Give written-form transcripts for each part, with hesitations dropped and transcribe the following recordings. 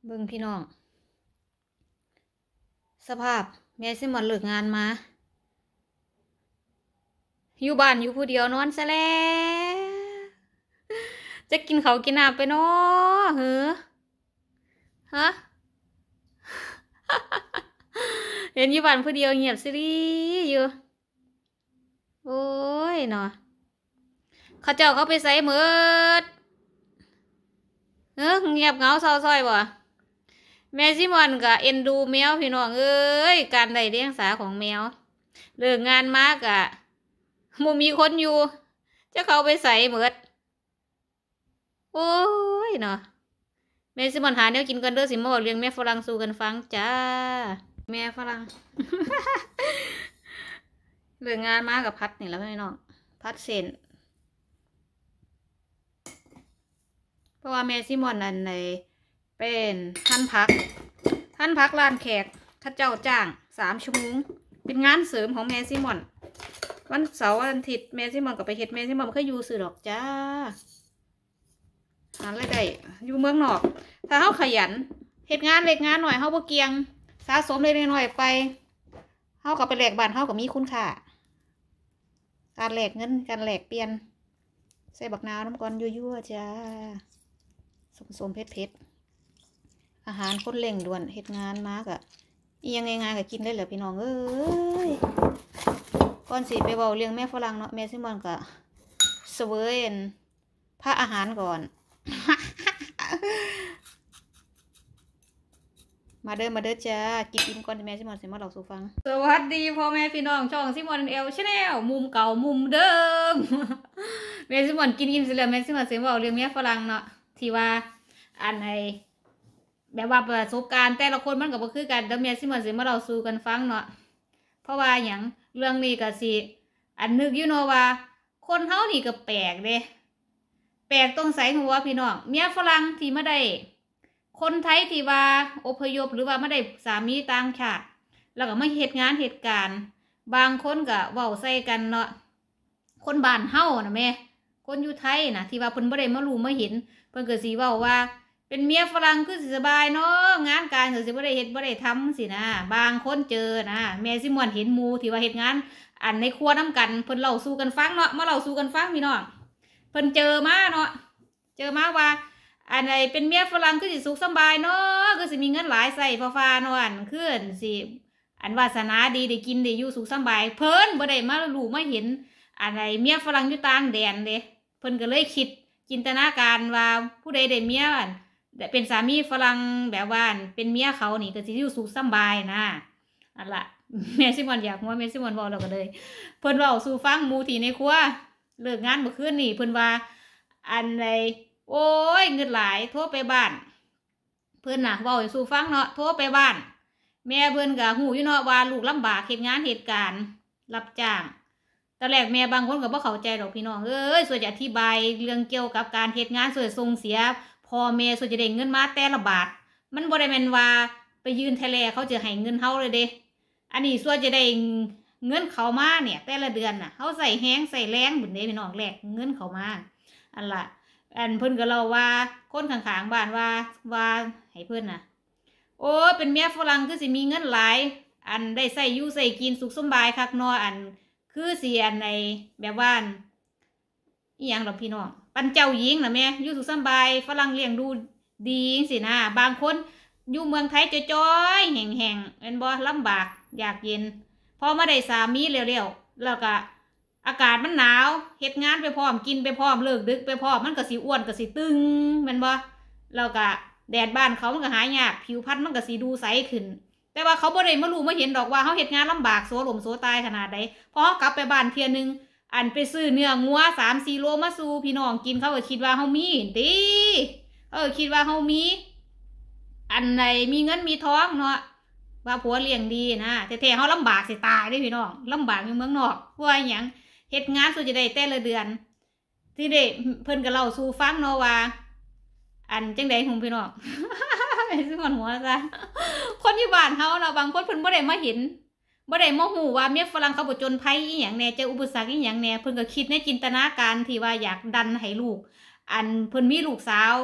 เบิ่งพี่น้องสภาพแม่ซิมอนเลิกงานมาอยู่บ้านอยู่ผู้เดียวนอนซะแล้วจะกินเขากินน้ำไปเนาะเหรอฮะ เห็นอยู่บ้านผู้เดียวเงียบสิริอยู่โอ้ยเนาะเขาเจ้าเขาไปใส่หมดเงียบเหงาเศร้าส้อยบ่แม่ซิมอนก็เอ็นดูแมวพี่น้องเอ้ยการได้เลี้ยงสาของแมวเลิกงานมากอะมุมีคนอยู่จะเขาไปใส่หมดโอ้ยเนาะแม่ซิมอนหาแนวกินกันเด้อสิมาบอกเลี้ยงแม่ฝรั่งสู่กันฟังจ้าแม่ฝรั่ง เลิกงานมากับพัดนี่แล้วพี่น้องพัดเส้นเพราะว่าแม่ซิมอนนั่นในเป็นท่านพักร้านแขกข้าเจ้าจ้าง3 ชั่วโมงเป็นงานเสริมของแม่ซิมอนวันเสาร์วันอาทิตย์แม่ซิมอนก็ไปเฮ็ดแม่ซิมอนเคยอยู่สื่อดอกจ้าหาอะไรได้อยู่เมืองนอกถ้าเขาขยันเฮ็ดงานเล็กงานหน่อยเขาบ่เกียงสะสมเล็กน้อยไปเขาก็ไปแลกบ้านเขาก็มีคุณค่าการแลกเงินการแลกเปลี่ยนใส่บักนาวน้ำก้อนยั่วๆจ้าสมเผ็ดอาหารคนเร่งด่วนเฮ็ดงานมากอะยังไงก็กินได้เหรอพี่น้องเอ้ยก่อนสิไปเบาเลี้ยงแม่ฝรั่งเนาะแม่ซิมอนก็เสวยพระอาหารก่อน มาเด้อจ้ากินอิ่มก่อนที่แม่ซิมอนสิมาเล่าสู่ฟังสวัสดีพ่อแม่พี่น้องช่องซิมอนเอลชาแนลมุมเก่ามุมเดิม แม่ซิมอนกินอิ่มเสร็จแล้วแม่ซิมอนสิมาเล่าเรื่องแม่ฝรั่งเนาะที่ว่าอันไหนแบบว่าประสบการณ์แต่ละคนมันก็บ่คือกันเดี๋ยวแม่ซิมอนสิมาเล่าสู่กันฟังเนาะเพราะว่าหยังเรื่องนี้ก็สิอันนึกอยู่เนาะว่าคนเฮานี่ก็แปลกเด้แปลกตรงไสหัวพี่น้องเมียฝรั่งที่มาได้คนไทยที่ว่าอพยพหรือว่ามาได้สามีต่างชาติแล้วก็มาเฮ็ดงานเหตุการณ์บางคนก็เว้าใส่กันเนาะคนบ้านเฮานะแม่คนอยู่ไทยนะที่ว่าเพิ่นบ่ได้มารู้มาเห็นเพิ่นก็สิเว้าว่าเป็นเมียฝรั่งคือสิสบายเนาะงานการก็สิบ่ได้เฮ็ดบ่ได้ทำสินะบางคนเจอนะแม่ซิม่วนเห็นหมู่ที่ว่าเฮ็ดงานอันในครัวนํกันเพิ่นเล่าสู่กันฟังเนาะมาเล่าสู่กันฟังพี่น้องเพิ่นเจอมาเนาะเจอมาว่าอันไหนเป็นเมียฝรั่งคือสิสุขสบายเนาะคือสิมีเงินหลายใส่ฟ้าๆเนาะอันคือสิอันวาสนาดีได้กินได้อยู่สุขสบายเพิ่นบ่ได้มารู้มาเห็นอันไหนเมียฝรั่งอยู่ต่างแดนเด้เพิ่นก็เลยคิดจินตนาการว่าผู้ใดได้เมียเป็นสามีฝรั่งแบบว่าเป็นเมียเขานี่ก็สิอยู่สุขสบายนะอันละแม่ซิมอนอยากว่าแม่ซิมอนบอกเราก็เลยเพิ่นเว้าสู่ฟังหมู่ที่ในครัวเลิกงานเมื่อคืนนี่เพิ่นว่าอันใดโอ้ยเงินหลายโทรไปบ้านเพิ่นน่ะเว้าให้สู่ฟังเนาะโทรไปบ้านแม่เพิ่นก็ฮู้อยู่เนาะว่าลูกลำบากเฮ็ดงานเหตุการณ์รับจ้างตอนแรกแม่บางคนก็บ่เข้าใจดอกพี่น้องเอ้ยส่วนจะอธิบายเรื่องเกี่ยวกับการเฮ็ดงานส่วนส่งเสียพ่อแม่ส่วนจะได้เงินมาแต่ละบาทมันบ่ได้แม่นว่าไปยืนแทแลเขาจะให้เงินเฮาเลยเด้อันนี้ส่วนจะได้เงินเขามาเนี่ยแต่ละเดือนน่ะเฮาใส่แฮงใส่แรงบุญเด้พี่น้องแลกเงินเขามาอันละอันเพิ่นก็เล่าว่าคนข้างๆบ้านว่าให้เพิ่นน่ะโอ้เป็นเมียฝรั่งคือสิมีเงินหลายอันได้ใส่อยู่ใส่กินสุขสบายคักเนาะอันคือสิอันในแบบว่าอีหยังดอกพี่น้องปันเจ้าหญิงน่ะแม่อยู่สุขสบายฝรั่งเลี้ยงดูดีสินะบางคนอยู่เมืองไทยจ้อยๆแห้งๆเป็นบ่ลำบากอยากเย็นพอมาได้สามีเร็วๆแล้วก็อากาศมันหนาวเฮ็ดงานไปพร้อมกินไปพร้อมเลิกดึกไปพร้อมมันก็สิอ้วนก็สิตึงแม่นบ่แล้วก็แดดบ้านเขามันก็หายากผิวพรรณมันก็สิดูใสขึ้นแต่ว่าเขาบ่ได้มารู้มาเห็นดอกว่าเฮาเฮ็ดงานลำบากโซหลมโซตายขนาดใดพอเฮากลับไปบ้านเที่ยนึงอันไปซื้อเนื้องัว3-4 โลมาสู่พี่น้องกินเขาก็คิดว่าเฮามีติคิดว่าเฮามีอันใดมีเงินมีทองเนาะว่าผัวเลี้ยงดีนะแท้ๆเฮาลำบากสิตายเด้พี่น้องลำบากอยู่เมืองนอกเพราะว่าหยังเฮ็ดงานส่วนจะได้แต่ละเดือนที่ได้เพิ่นก็เล่าสู่ฟังเนาะว่าอันจังได๋หุ่มพี่น้อง ซึ่งมันหัวซะคนอยู่บ้านเฮาเนาะบางคนเพิ่นบ่ได้มาเห็นบ่ได้มาฮู้ว่าเมียฝรั่งเขาบ่จนภัยอีหยังแน่เจออุปสรรคอีหยังแน่เพิ่นก็คิดในจินตนาการที่ว่าอยากดันให้ลูกอันเพิ่นมีลูกสาวเพิ่น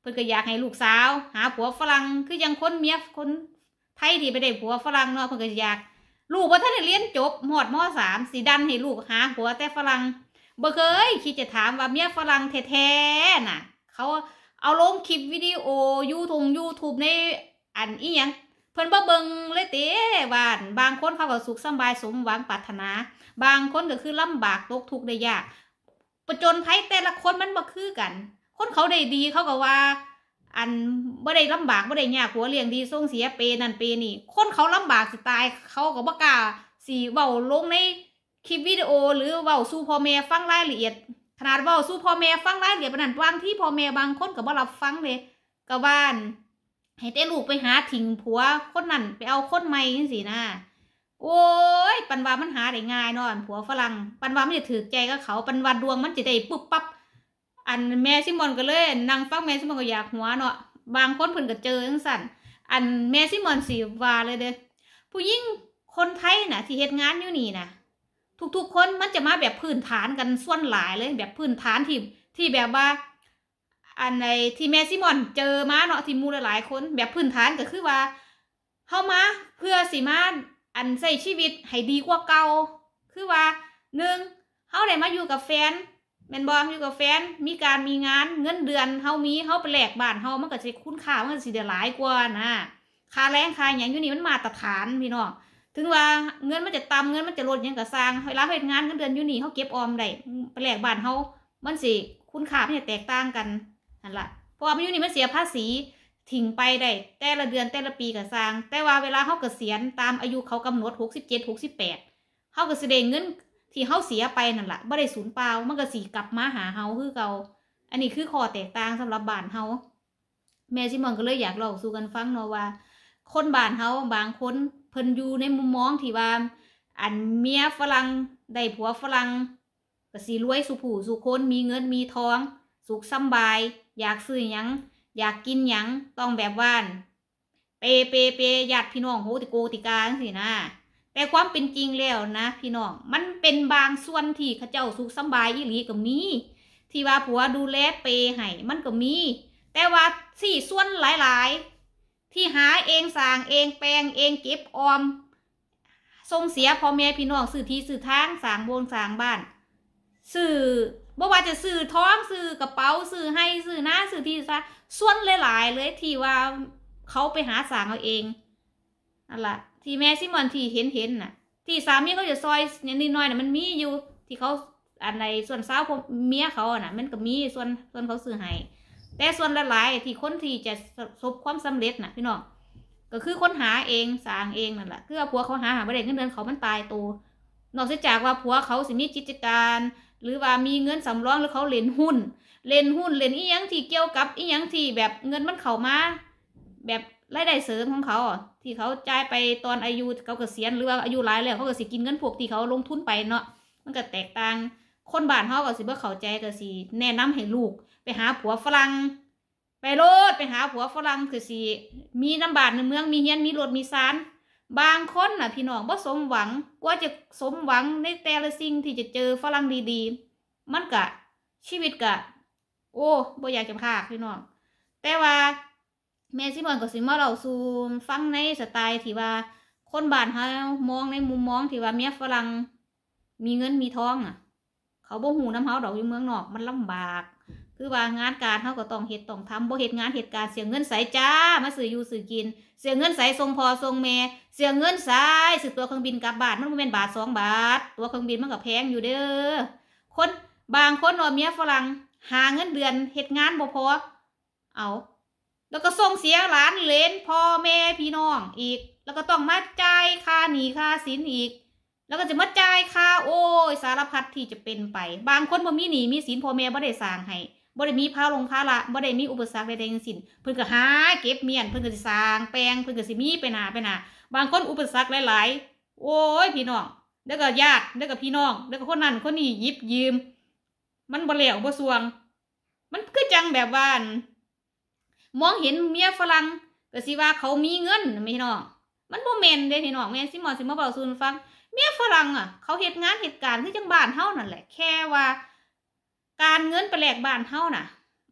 พิ่นก็อยากให้ลูกสาวหาผัวฝรั่งคือยังคนเมียคนไทยที่ไปได้ผัวฝรั่งเนาะเพิ่นก็อยากลูกว่าท่านได้เรียนจบหอดม.3สิดันให้ลูกหาผัวแต่ฝรั่งบ่เคยคิดจะถามว่าเมียฝรั่งแท้ๆน่ะเขาเอาลงคลิปวิดีโอYouTube ในอันอีหยังเพิ่นบ่เบิ่งเลยเต้บ้านบางคนเขาก็สุขสบายสมหวังปรารถนาบางคนก็คือลำบากตกทุกข์ได้ยากประจนภัยแต่ละคนมันบ่คือกันคนเขาได้ดีเขาก็ว่าอันบ่ได้ลำบากบ่ได้ยากผัวเลี้ยงดีส่งเสียเปนั่นเปนี่คนเขาลำบากสิตายเขาก็บ่กล้าสิเว้าลงในคลิปวิดีโอหรือเว้าสู่พ่อแม่ฟังรายละเอียดขนาดเว้าสู่พ่อแม่ฟังรายละเอียดปานนั้นบางที่พ่อแม่บางคนก็บ่รับฟังเลยก็บ้านให้แต่ลูกไปหาทิ้งผัวคนนั้นไปเอาคนใหม่จังซี่นะโอ้ยปันว่ามันหาได้ง่ายเนาะผัวฝรั่งปันว่ามันจะถือใจกับเขาปันว่าดวงมันจะได้ปุ๊บปั๊บอันแม่ซิมอนก็เลยนั่งฟังแม่ซิมอนก็อยากหัวเนาะบางคนเพิ่นก็เจอจังซั่นอันแม่ซิมอนสิว่าเลยเด้อผู้หญิงคนไทยน่ะที่เฮ็ดงานอยู่นี่น่ะทุกๆคนมันจะมาแบบพื้นฐานกันส่วนหลายเลยแบบพื้นฐานที่แบบว่าอันในที่แม่ซิมอนเจอมาเนาะที่มูหลายๆคนแบบพื้นฐานก็คือว่าเฮามาเพื่อสิมาอันใช้ชีวิตให้ดีกว่าเก่าคือว่า1เฮาได้มาอยู่กับแฟนแม่นบ่อยู่กับแฟนมีการมีงานเงินเดือนเฮามีเฮาไปแลกบ้านเฮามันก็สิคุณค่ามันก็สิได้หลายกว่านะค่าแรงค่าหยังอยู่นี่มันมาตรฐานพี่น้องถึงว่าเงินมันจะต่ำเงินมันจะลดหยังก็สร้างเวลาเฮ็ดงานเงินเดือนอยู่นี่เฮาเก็บออมได้ไปแลกบ้านเฮามันสิคุณค่ามันจะแตกต่างกันนั่นล่ะเพราะว่ามันอยู่นี่มันเสียภาษีทิ้งไปได้แต่ละเดือนแต่ละปีก็สร้างแต่ว่าเวลาเฮาเกษียณตามอายุเขากำหนด67 68เฮาก็สิได้เงินที่เฮาเสียไปนั่นล่ะบ่ได้สูญเปล่ามันก็สิกลับมาหาเฮาคือเก่าอันนี้คือข้อแตกต่างสำหรับบ้านเฮาแม่ซิมอนก็เลยอยากเล่าสู่กันฟังเนาะว่าคนบ้านเฮาบางคนเพิ่นอยู่ในมุมมองที่ว่าอันเมียฝรั่งได้ผัวฝรั่งก็สิรวยสุผู้สุคนมีเงินมีทองสุขสบายอยากซื้อหยังอยากกินหยังต้องแบบว่านเปญาติพี่น้องโหติโกติกาจังซี่นะแต่ความเป็นจริงแล้วนะพี่น้องมันเป็นบางส่วนที่เขาเจ้าสุขสบายอีหลีก็มีที่ว่าผัวดูแลเปให้มันก็มีแต่ว่าสี่ส่วนหลายๆที่หาเองสร้างเองแปลงเองเก็บออมส่งเสียพ่อแม่พี่น้องซื้อที่ซื้อทางสร้างโบสถ์สร้างบ้านซื้อบ่ว่าจะซื้อท้องซื้อกระเป๋าซื้อให้ซื้อหน้าซื้อที่ซะส่วนหลายๆเลยที่ว่าเขาไปหาสร้างเอาเองนั่นล่ะที่แม่ซิมอนที่เห็นน่ะที่สามีเขาจะซอยนิดหน่อยน่ะมันมีอยู่ที่เขาอันในส่วนสาวเมียเขาน่ะมันก็มีส่วนเขาซื้อให้แต่ส่วนหลายๆที่คนที่จะประสบความสำเร็จน่ะพี่น้องก็คือคนหาเองสร้างเองนั่นแหละคือผัวเขาหาบ่ได้เงินเดือนเขามันตายตัวนอกจากว่าผัวเขาสิมีกิจการหรือว่ามีเงินสำรองหรือเขาเล่นหุ้นเล่นอีหยังที่เกี่ยวกับอีหยังที่แบบเงินมันเข้ามาแบบรายได้เสริมของเขาที่เขาจ่ายไปตอนอายุเขาเกษียณหรือว่าอายุหลายแล้วเขาก็สิกินเงินพวกที่เขาลงทุนไปเนาะมันก็แตกต่างคนบ้านเขาก็สิบ่เข้าใจก็สิแนะนำให้ลูกไปหาผัวฝรั่งไปโลดไปหาผัวฝรั่งคือสิมีน้ำบาดในเมืองมีเฮียนมีรถมีศาลบางคนน่ะพี่น้องบ่สมหวังกว่าจะสมหวังในแต่ละสิ่งที่จะเจอฝรั่งดีๆมันก็ชีวิตก็โอ้บ่อยากจะพากพี่น้องแต่ว่าแม่ซิมอนก็สิมาเล่าสู่ฟังในสไตล์ที่ว่าคนบ้านเฮามองในมุมมองที่ว่าเมียฝรั่งมีเงินมีทองอ่ะเขาบ่ฮู้น้ำเฮาดอกอยู่เมืองนอกมันลำบากคือว่างานการเฮาก็ต้องเฮ็ดต้องทำบ่เฮ็ดงานเฮ็ดการเสียเงินใส่จ้ามาซื้ออยู่ซื้อกินเสียเงินใส่ส่งพ่อส่งแม่เสียเงินใส่ซื้อตั๋วเครื่องบินกลับบ้านมันบ่แม่นบาท2 บาทตั๋วเครื่องบินมันก็แพงอยู่เด้อคนบางคนว่าเมียฝรั่งหาเงินเดือนเฮ็ดงานบ่พอเอาแล้วก็ส่งเสียหลานเหลนพ่อแม่พี่น้องอีกแล้วก็ต้องมาจ่ายค่าหนี้ค่าสินอีกแล้วก็จะมาจ่ายค่าโอ้ยสารพัดที่จะเป็นไปบางคนบ่มีหนี้มีสินพ่อแม่บ่ได้สร้างให้บ่ได้มีภาระบ่ได้มีอุปสรรคใดๆทั้งสิ้นเพิ่นก็หาเก็บเมียนเพิ่นก็สิสร้างแปลงเพิ่นก็สิมีไปหน้าบางคนอุปสรรคหลายๆโอ้ยพี่น้องแล้วก็ญาติแล้วก็พี่น้องแล้วก็คนนั้นคนนี้หยิบยืมมันบ่แล้วบ่สวงมันคือจังแบบว่ามองเห็นเมียฝรั่งก็สิว่าเขามีเงินพี่น้องมันบ่แม่นเด้พี่น้องแม่ซิมอนสิมาเว้าสู่ฟังเมียฝรั่งอ่ะเขาเฮ็ดงานเหตุการณ์คือจังบ้านเฮานั่นแหละแค่ว่าการเงินไปแลกบ้านเฮาน่ะ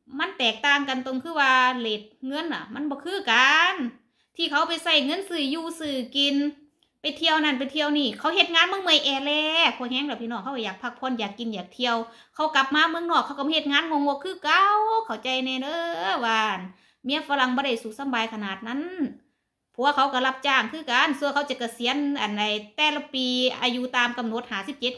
มันแตกต่างกันตรงคือว่าเรทเงินอ่ะมันบ่คือกันที่เขาไปใส่เงินซื้ออยู่ซื้อกินไปเที่ยวนั่นไปเที่ยวนี่เขาเฮ็ดงานเมืองเมย์แอแลพอแห้งแล้วพี่น้องเขาอยากพักผ่อนอยากกินอยากเที่ยวเขากลับมาเมืองนอกเขาก็เฮ็ดงานงงๆคือเก่าเข้าใจแน่เด้อว่าเมียฝรั่งบ่ได้สุขสบายขนาดนั้นผัวเขาก็รับจ้างคือกันส่วนเขาจะเกษียณอันในแต่ละปีอายุตามกำหนด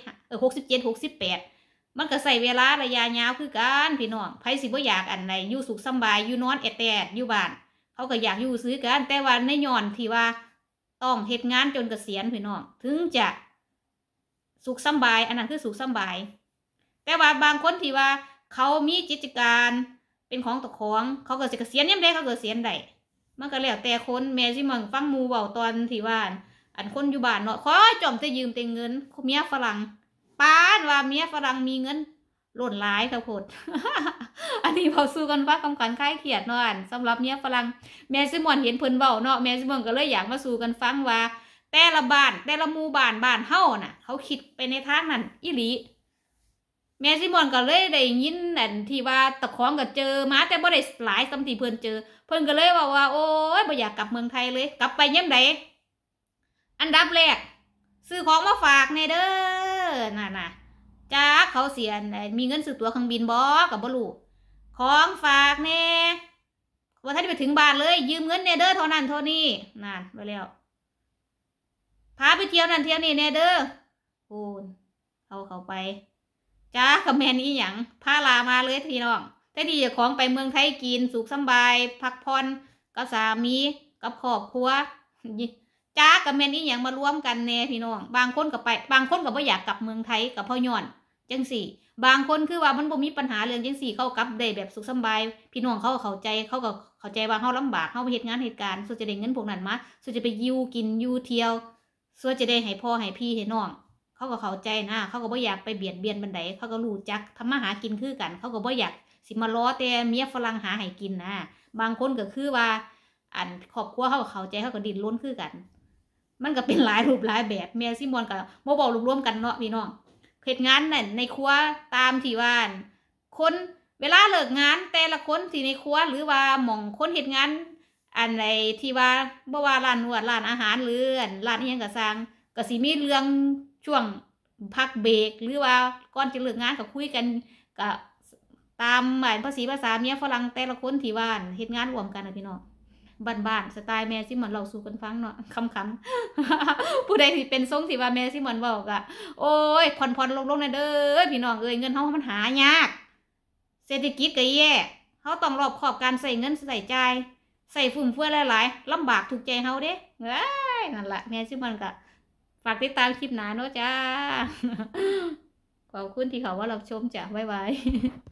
67 68มันก็ใส่เวลาระยะยาวคือกันพี่น้องไผสิบ่อยากอันใดอยู่สุขสบายอยู่นอนแอดแอดอยู่บ้านเขาก็อยากอยู่ซื้อกันแต่ว่าในย้อนที่ว่าต้องเฮ็ดงานจนเกษียณพี่น้องถึงจะสุขสบายอันนั้นคือสุขสบายแต่ว่าบางคนที่ว่าเขามีกิจการเป็นของตะของเขาก็สิเกษียณยามใดเขาก็เกษียณได้มันก็แล้วแต่คนแม่สิมึงฟังหมู่เว้าตอนที่ว่าอันคนอยู่บ้านเนาะขอจอมจะยืมแต่เงินเมียฝรั่งปานว่าเมียฝรั่งมีเงินหล่นหลายค่ะพด อันนี้พอสู้กันว่าคำขันคล้ายเขียดเนาะสำหรับเมียฝรั่งแม่ซิมอนเห็นเพิ่นเว้าเนาะแม่ซิมอนก็เลยอยากมาสู้กันฟังว่าแต่ละบ้านแต่ละหมู่บ้านเฮาน่ะเขาคิดไปในทางนั้นอีหลีแม่ซิมอนก็เลยได้ยินอันที่ว่าตะของก็เจอมาแต่บ่ได้หลายสำที่เพิ่นเจอเพิ่นก็เลยว่าโอ้ยบ่อยากกลับเมืองไทยเลยกลับไปยามใดอันดับแรกซื้อของมาฝากแน่เด้อน่ะจ้าเขาเสียมีเงินซื้อตั๋วเครื่องบินบ่กับบ่รู้ของฝากแน่ว่าท่านไปถึงบ้านเลยยืมเงินแน่เด้อเท่านั้นเท่านี้นั่นไปแล้วพาไปเที่ยวนั่นเที่ยวนี่แน่เด้อโอ้เขาไปจ้ากับแม่นี่หยังพาลามาเลยพี่น้องแต่ดีจะของไปเมืองไทยกินสุขสบายพักผ่อนกับสามีกับครอบครัวจ้ากับแม่นี่หยังมารวมกันแน่พี่น้องบางคนก็ไปบางคนก็บ่อยากกลับเมืองไทยกับพ่อย้อนจังสี่บางคนคือว่ามันบ่มีปัญหาเรื่องจังสี่เขากลับได้แบบสุขสบายพี่น้องเขาก็เข้าใจเขาก็เข้าใจว่าเขาลำบากเขาไปเหตุงานเหตุการณ์ส่วนจะได้เงินพวกนั้นมาส่วนจะไปอยู่กินอยู่เที่ยวส่วนจะได้ให้พ่อให้พี่ให้น้องเขาก็เข้าใจนะเขาก็บ่อยากไปเบียดเบียนบันไดเขาก็รู้จักทำมาหากินคือกันเขาก็บ่อยากสิมาล้อแต่เมียฝรั่งหาให้กินนะบางคนก็คือว่าอันครอบครัวเขาเข้าใจเขาก็ดิ้นรนคือกันมันก็เป็นหลายรูปหลายแบบแม่ซิมอนกับโมบอกรวมกันเนาะพี่น้องเหตุงานนั่นในครัวตามที่ว่าคนเวลาเลิกงานแต่ละคนที่ในครัวหรือว่าหม่องคนเหตุงานอันใดที่ว่าบ่ว่าร้านนวดร้านอาหารหรือร้านอีหยังก็สร้างก็สิมีเรื่องช่วงพักเบรกหรือว่าก่อนจะเลิกงานก็คุยกันก็ตามภาษาเมียฝรั่งแต่ละคนที่ว่าเหตุงานรวมกันนะพี่น้องบ้านสไตล์แม่ซิมอนเราสู่กันฟังเนาะคำผู้ใดที่เป็นทรงที่ว่าแม่ซิมอนบอกอะโอ้ยผ่อนลงนะเด้อพี่น้องเอ้ยเงินเขามันหายากเศรษฐกิจก็แย่เขาต้องรอบคอบการใส่เงินใส่ใจใส่ฟุ่มเฟือยหลายๆลำบากถูกใจเขาเด้นั่นแหละแม่ซิมอนก็ฝากติดตามคลิปหน้าเนาะจ้าขอบคุณที่เขาว่ารับชมจ้ะบ๊ายบาย